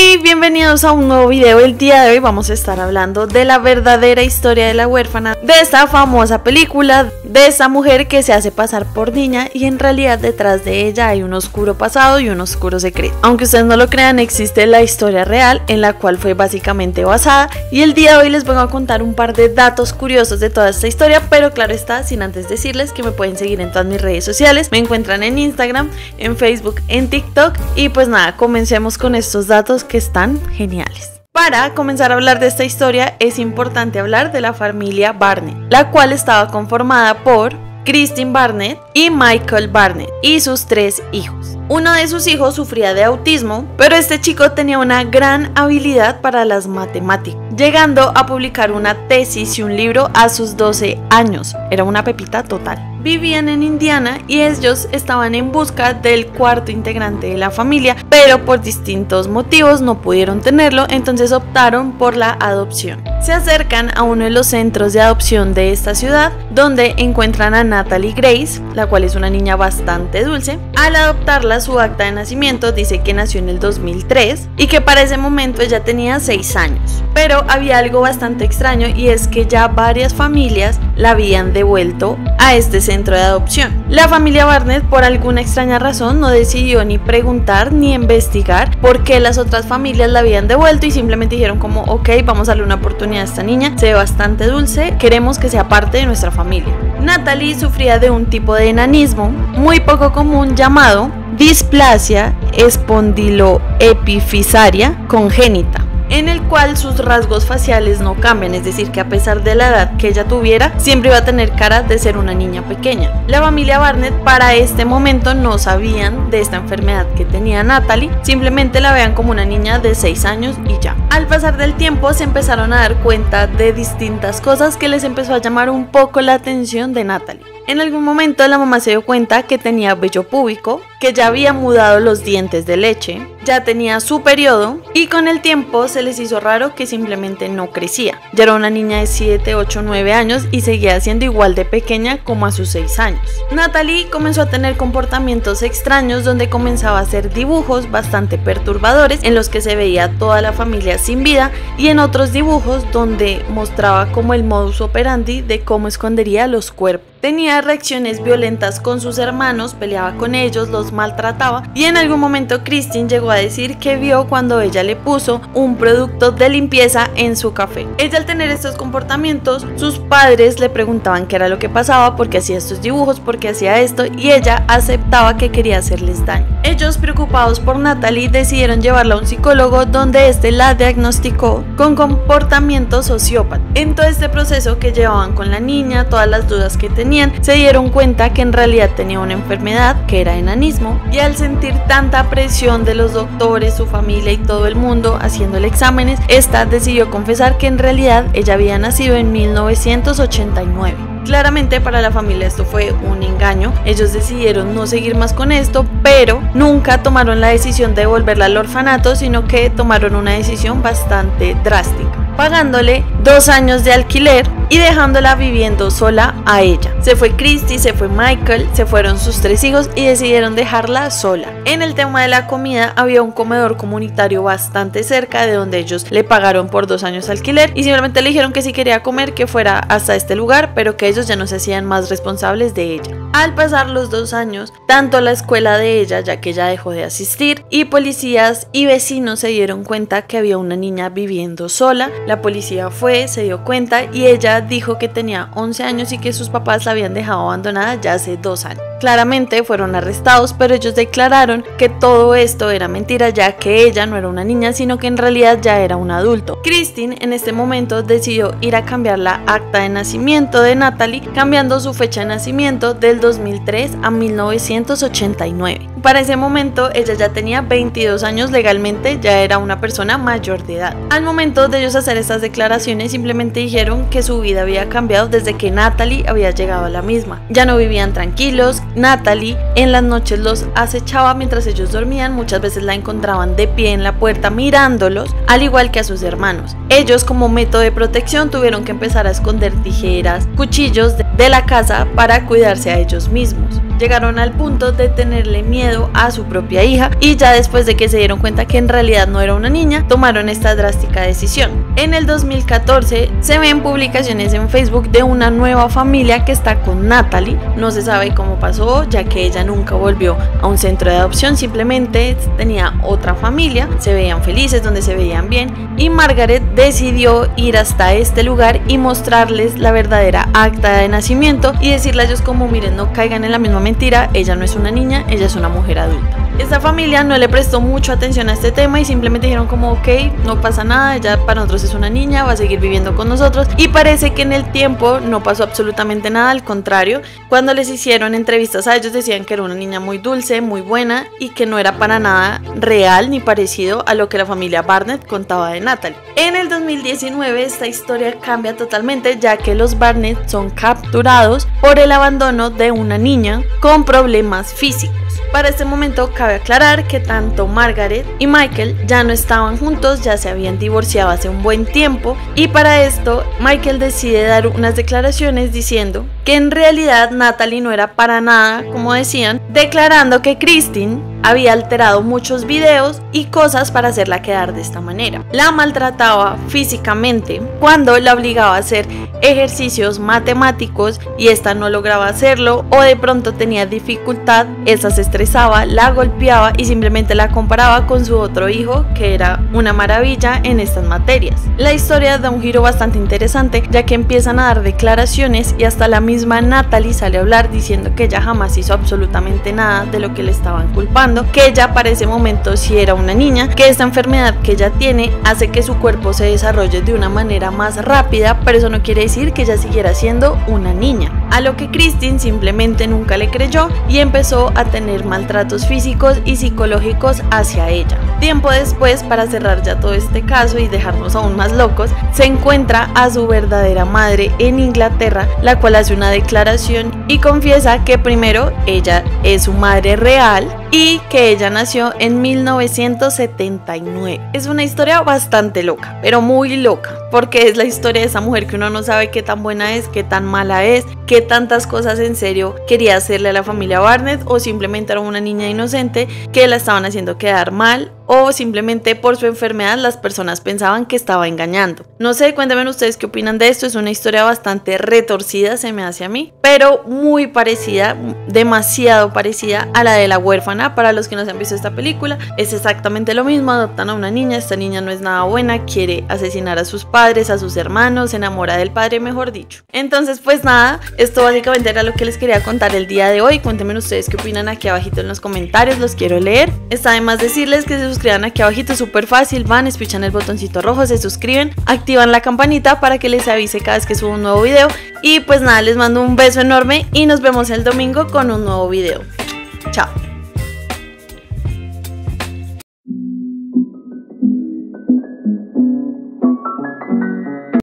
Y bienvenidos a un nuevo video. El día de hoy vamos a estar hablando de la verdadera historia de la huérfana, de esta famosa película, de esta mujer que se hace pasar por niña y en realidad detrás de ella hay un oscuro pasado y un oscuro secreto. Aunque ustedes no lo crean, existe la historia real en la cual fue básicamente basada, y el día de hoy les vengo a contar un par de datos curiosos de toda esta historia, pero claro está, sin antes decirles que me pueden seguir en todas mis redes sociales. Me encuentran en Instagram, en Facebook, en TikTok, y pues nada, comencemos con estos datos que están geniales. Para comenzar a hablar de esta historia es importante hablar de la familia Barnett, la cual estaba conformada por Christine Barnett y Michael Barnett y sus 3 hijos. Uno de sus hijos sufría de autismo, pero este chico tenía una gran habilidad para las matemáticas, llegando a publicar una tesis y un libro a sus 12 años. Era una pepita total. Vivían en Indiana y ellos estaban en busca del cuarto integrante de la familia, pero por distintos motivos no pudieron tenerlo, entonces optaron por la adopción. Se acercan a uno de los centros de adopción de esta ciudad, donde encuentran a Natalie Grace, la cual es una niña bastante dulce. Al adoptarla, su acta de nacimiento dice que nació en el 2003 y que para ese momento ella tenía 6 años. Pero había algo bastante extraño, y es que ya varias familias la habían devuelto a este centro de adopción. La familia Barnett, por alguna extraña razón, no decidió ni preguntar ni investigar por qué las otras familias la habían devuelto, y simplemente dijeron como ok, vamos a darle una oportunidad a esta niña, se ve bastante dulce, queremos que sea parte de nuestra familia. Natalie sufría de un tipo de enanismo muy poco común llamado displasia espondiloepifisaria congénita, en el cual sus rasgos faciales no cambian, es decir, que a pesar de la edad que ella tuviera, siempre iba a tener cara de ser una niña pequeña. La familia Barnett para este momento no sabían de esta enfermedad que tenía Natalie, simplemente la veían como una niña de 6 años y ya. Al pasar del tiempo se empezaron a dar cuenta de distintas cosas que les empezó a llamar un poco la atención de Natalie. En algún momento la mamá se dio cuenta que tenía vello púbico, que ya había mudado los dientes de leche, ya tenía su periodo, y con el tiempo se les hizo raro que simplemente no crecía. Ya era una niña de 7, 8, 9 años y seguía siendo igual de pequeña como a sus 6 años. Natalie comenzó a tener comportamientos extraños, donde comenzaba a hacer dibujos bastante perturbadores en los que se veía toda la familia sin vida, y en otros dibujos donde mostraba como el modus operandi de cómo escondería los cuerpos. Tenía reacciones violentas con sus hermanos, peleaba con ellos, los maltrataba, y en algún momento Christine llegó a decir que vio cuando ella le puso un producto de limpieza en su café. Ella, al tener estos comportamientos, sus padres le preguntaban qué era lo que pasaba, por qué hacía estos dibujos, por qué hacía esto, y ella aceptaba que quería hacerles daño. Ellos, preocupados por Natalie, decidieron llevarla a un psicólogo, donde este la diagnosticó con comportamiento sociópata. En todo este proceso que llevaban con la niña, todas las dudas que tenían, se dieron cuenta que en realidad tenía una enfermedad que era enanismo, y al sentir tanta presión de los doctores, su familia y todo el mundo haciéndole exámenes, esta decidió confesar que en realidad ella había nacido en 1989. Claramente para la familia esto fue un engaño, ellos decidieron no seguir más con esto, pero nunca tomaron la decisión de devolverla al orfanato, sino que tomaron una decisión bastante drástica, pagándole 2 años de alquiler y dejándola viviendo sola a ella. Se fue Christy, se fue Michael, se fueron sus 3 hijos y decidieron dejarla sola. En el tema de la comida, había un comedor comunitario bastante cerca de donde ellos le pagaron por 2 años de alquiler, y simplemente le dijeron que si quería comer que fuera hasta este lugar, pero que ellos ya no se hacían más responsables de ella. Al pasar los 2 años, tanto la escuela de ella, ya que ella dejó de asistir, y policías y vecinos se dieron cuenta que había una niña viviendo sola. La policía fue, se dio cuenta, y ella dijo que tenía 11 años y que sus papás la habían dejado abandonada ya hace 2 años. Claramente fueron arrestados, pero ellos declararon que todo esto era mentira, ya que ella no era una niña, sino que en realidad ya era un adulto. Christine en este momento decidió ir a cambiar la acta de nacimiento de Natalie, cambiando su fecha de nacimiento del 2003 a 1989. Para ese momento ella ya tenía 22 años legalmente, ya era una persona mayor de edad. Al momento de ellos hacer estas declaraciones, simplemente dijeron que su vida había cambiado desde que Natalie había llegado a la misma. Ya no vivían tranquilos. Natalie en las noches los acechaba mientras ellos dormían, muchas veces la encontraban de pie en la puerta mirándolos, al igual que a sus hermanos. Ellos, como método de protección, tuvieron que empezar a esconder tijeras, cuchillos de la casa para cuidarse a ellos mismos. llegaron al punto de tenerle miedo a su propia hija, y ya después de que se dieron cuenta que en realidad no era una niña, tomaron esta drástica decisión. En el 2014 se ven publicaciones en Facebook de una nueva familia que está con Natalie. No se sabe cómo pasó, ya que ella nunca volvió a un centro de adopción, simplemente tenía otra familia, se veían felices, donde se veían bien, y Margaret decidió ir hasta este lugar y mostrarles la verdadera acta de nacimiento y decirle a ellos como: miren, no caigan en la misma mentira, ella no es una niña, ella es una mujer adulta. Esta familia no le prestó mucho atención a este tema y simplemente dijeron como: ok, no pasa nada, ella para nosotros es una niña, va a seguir viviendo con nosotros. Y parece que en el tiempo no pasó absolutamente nada, al contrario, cuando les hicieron entrevistas a ellos decían que era una niña muy dulce, muy buena, y que no era para nada real ni parecido a lo que la familia Barnett contaba de Natalie. En el 2019 esta historia cambia totalmente, ya que los Barnett son capturados por el abandono de una niña con problemas físicos. Para este momento cabe aclarar que tanto Margaret y Michael ya no estaban juntos, ya se habían divorciado hace un buen tiempo, y para esto Michael decide dar unas declaraciones diciendo que en realidad Natalie no era para nada como decían, declarando que Christine había alterado muchos videos y cosas para hacerla quedar de esta manera. La maltrataba físicamente cuando la obligaba a hacer ejercicios matemáticos y esta no lograba hacerlo, o de pronto tenía dificultad, esta se estresaba, la golpeaba y simplemente la comparaba con su otro hijo, que era una maravilla en estas materias. La historia da un giro bastante interesante, ya que empiezan a dar declaraciones y hasta la misma Natalie sale a hablar diciendo que ella jamás hizo absolutamente nada de lo que le estaban culpando, que ella para ese momento sí era una niña, que esta enfermedad que ella tiene hace que su cuerpo se desarrolle de una manera más rápida, pero eso no quiere decir que ella siguiera siendo una niña. A lo que Christine simplemente nunca le creyó y empezó a tener maltratos físicos y psicológicos hacia ella. Tiempo después, para cerrar ya todo este caso y dejarnos aún más locos, se encuentra a su verdadera madre en Inglaterra, la cual hace una declaración y confiesa que primero ella es su madre real y que ella nació en 1979. Es una historia bastante loca, pero muy loca, porque es la historia de esa mujer que uno no sabe qué tan buena es, qué tan mala es, qué tantas cosas en serio quería hacerle a la familia Barnett, o simplemente era una niña inocente que la estaban haciendo quedar mal, o simplemente por su enfermedad las personas pensaban que estaba engañando. No sé, cuéntenme ustedes qué opinan de esto. Es una historia bastante retorcida, se me hace a mí, pero muy parecida, demasiado parecida a la de La Huérfana. Para los que no se han visto esta película, es exactamente lo mismo. Adoptan a una niña, esta niña no es nada buena, quiere asesinar a sus padres, a sus hermanos, se enamora del padre, mejor dicho. Entonces pues nada, esto básicamente era lo que les quería contar el día de hoy. Cuéntenme ustedes qué opinan aquí abajito en los comentarios, los quiero leer. Está de más decirles que se suscriban aquí abajito, es súper fácil, van, espichan el botoncito rojo, se suscriben, activan la campanita para que les avise cada vez que subo un nuevo video, y pues nada, les mando un beso enorme y nos vemos el domingo con un nuevo video. Chao.